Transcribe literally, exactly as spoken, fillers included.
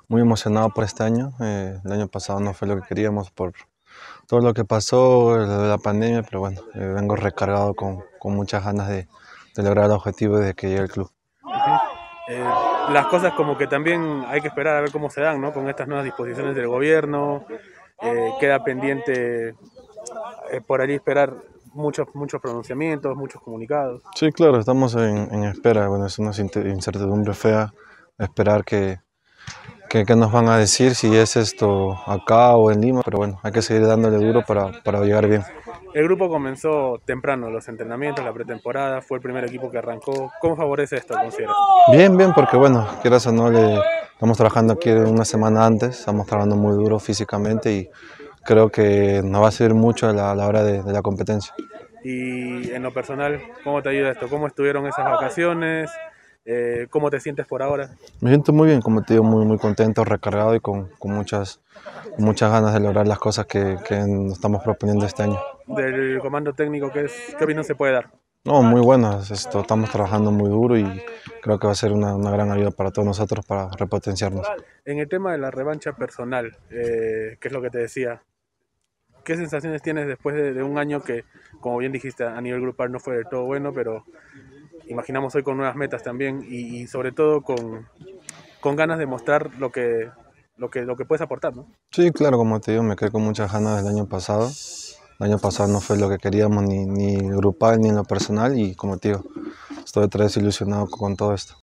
Muy emocionado por este año. Eh, el año pasado no fue lo que queríamos por todo lo que pasó, lo de la pandemia, pero bueno, eh, vengo recargado con, con muchas ganas de, de lograr el objetivo desde que llegué al club. Ujú. Eh, las cosas como que también hay que esperar a ver cómo se dan, ¿no? Con estas nuevas disposiciones del gobierno, eh, queda pendiente eh, por allí esperar muchos, muchos pronunciamientos, muchos comunicados. Sí, claro, estamos en, en espera. Bueno, es una incer- incertidumbre fea esperar que, que, que nos van a decir si es esto acá o en Lima, pero bueno, hay que seguir dándole duro para, para llegar bien. El grupo comenzó temprano los entrenamientos, la pretemporada, fue el primer equipo que arrancó. ¿Cómo favorece esto, consideras? Bien, bien, porque bueno, quieras o no, le, estamos trabajando aquí una semana antes, estamos trabajando muy duro físicamente y creo que nos va a servir mucho a la, a la hora de, de la competencia. Y en lo personal, ¿cómo te ayuda esto? ¿Cómo estuvieron esas vacaciones? Eh, ¿Cómo te sientes por ahora? Me siento muy bien, como te digo, muy, muy contento, recargado y con, con muchas, con muchas ganas de lograr las cosas que, que nos estamos proponiendo este año. Del comando técnico, ¿qué, es, qué opinión se puede dar? No, muy buenas, esto, estamos trabajando muy duro y creo que va a ser una, una gran ayuda para todos nosotros para repotenciarnos. En el tema de la revancha personal, eh, ¿qué es lo que te decía? ¿Qué sensaciones tienes después de, de un año que, como bien dijiste, a nivel grupal no fue del todo bueno, pero imaginamos hoy con nuevas metas también y, y sobre todo con, con ganas de mostrar lo que, lo que, lo que puedes aportar, ¿no? Sí, claro, como te digo, me quedé con muchas ganas del año pasado. El año pasado no fue lo que queríamos ni, ni grupal ni en lo personal y como te digo, estoy otra vez ilusionado con todo esto.